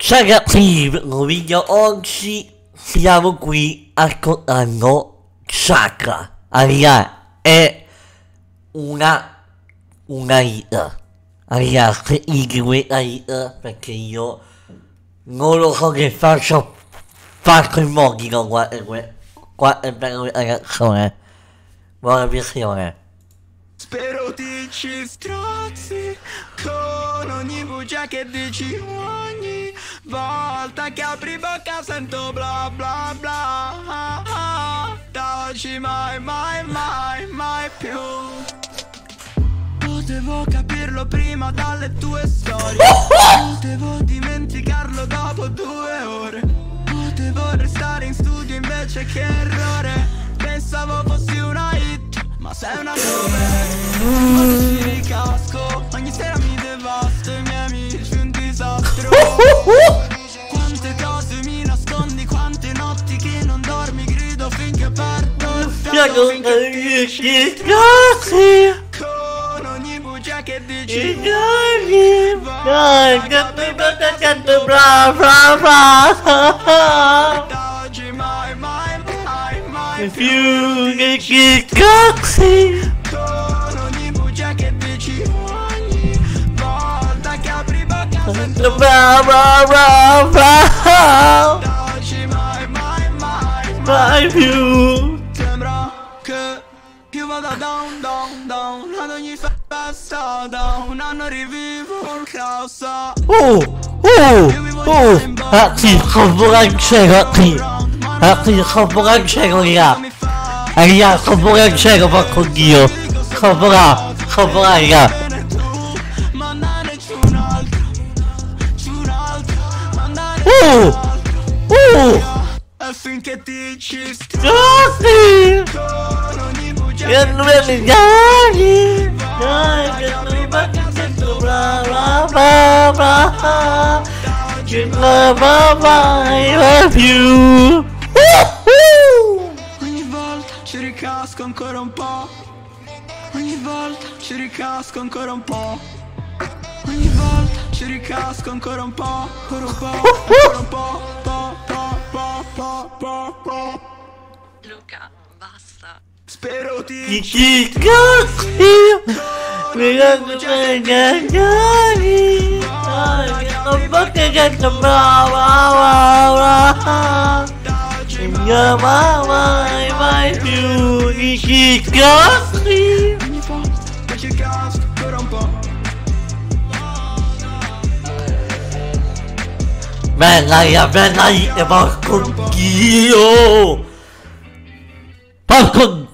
Ragazzi, video oggi siamo qui ascoltando Chakra. Aria è una hit. Aria, seguite questa hit perché io non lo so che faccio il mochino. Qua è bella questa canzone. Buona visione. Spero ti ci strozzi con ogni bugia che dici, ogni volta che apri bocca sento bla bla bla. Da oggi mai più. Potevo capirlo prima dalle tue storie, potevo dimenticarlo dopo 2 ore, potevo restare in studio invece che errore. Pensavo fossi una hit, ma sei una cover. Quando ci ricasco, ogni sera mi devasto, i miei amici un disastro. Quante cose mi nascondi, quante notti che non dormi, grido finché perdo il fiato, finché ti scassi. Con ogni bugia che dici, da oggi mai più che cazzi. con ogni bugia che dici, ogni volta che apri bocca sento da oggi mai più. Sembra che io vada down ad ogni festa, da un anno rivivo il caos. Ragazzi, sto volando cieco qui. Ragazzi, sto volando cieco, raga. Raga, sto volando cieco, porco dio. Sto volando, raga. Finché ti ci Cazzi! con ogni bugia Che non mi ricordi? Dai, che non mi manca sento bla bla bla bla. Che non mai più. ogni volta ci ricasco ancora un po'. Ogni volta ci ricasco ancora un po'. Ogni volta ci ricasco ancora un po'. Ancora un po', ancora un po'. Luca, basta. Spero ti Che cazzi! Mi vengo per cagare. Dai, che non bocca che sto brava. oggi Mia mamma mai più. Che cazzi! ogni volta ci ricasco ancora un po'. Bella, porco dio! Porco